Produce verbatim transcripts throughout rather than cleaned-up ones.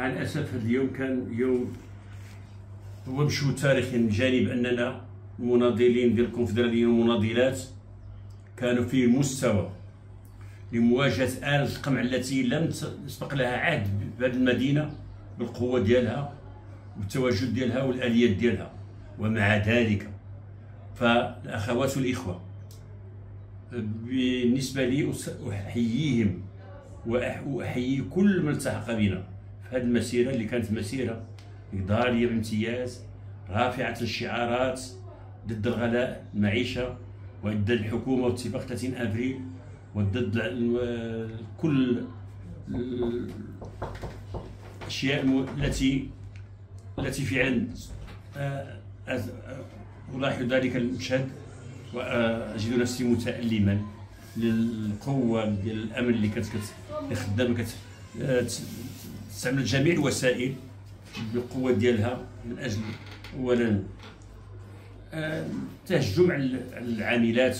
مع الاسف هذا اليوم كان يوم هو مشهود تاريخيا من جانب اننا المناضلين ديال الكونفدراليه والمناضلات كانوا في المستوى لمواجهه آلة القمع التي لم تسبق لها عهد بهذه المدينه بالقوه ديالها والتواجد ديالها والاليات ديالها. ومع ذلك فالاخوات والاخوه بالنسبه لي احييهم واحيي كل من التحق بنا في هذه المسيره اللي كانت مسيره إدارية بامتياز رافعة الشعارات ضد الغلاء المعيشة وضد الحكومة واتفاق ثلاثين أبريل وضد كل الأشياء التي التي فعلا ألاحظ ذلك المشهد وأجد نفسي متألما للقوة ديال الأمن اللي كانت خدامة كتستعمل جميع الوسائل بالقوة ديالها من أجل أولا تهجم على العاملات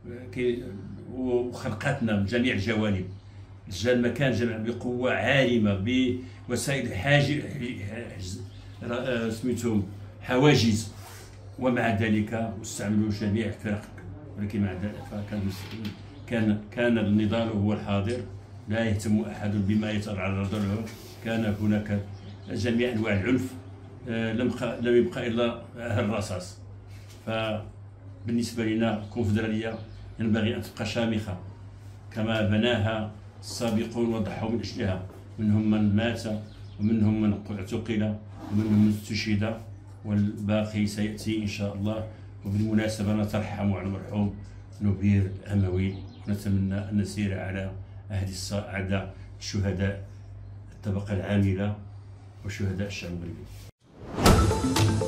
وخلقاتنا من جميع الجوانب. جا المكان جمع بقوة عارمة بوسائل حاجز سميتهم حواجز، ومع ذلك استعملوا جميع الفرق، ولكن مع ذلك فكان كان كان النضال هو الحاضر، لا يهتم أحد بما يتعرض له. كان هناك جميع انواع العنف، لم لم يبقى الا الرصاص. فبالنسبه لنا الكونفدراليه ينبغي ان تبقى شامخه كما بناها السابقون وضحوا من اجلها، منهم من مات ومنهم من اعتقل ومنهم من استشهد والباقي سياتي ان شاء الله. وبالمناسبه نترحم على المرحوم نبير الاموي ونتمنى ان نسير على عهد الصاعده شهداء الطبقه العامله وشهداء الشعب المغربي.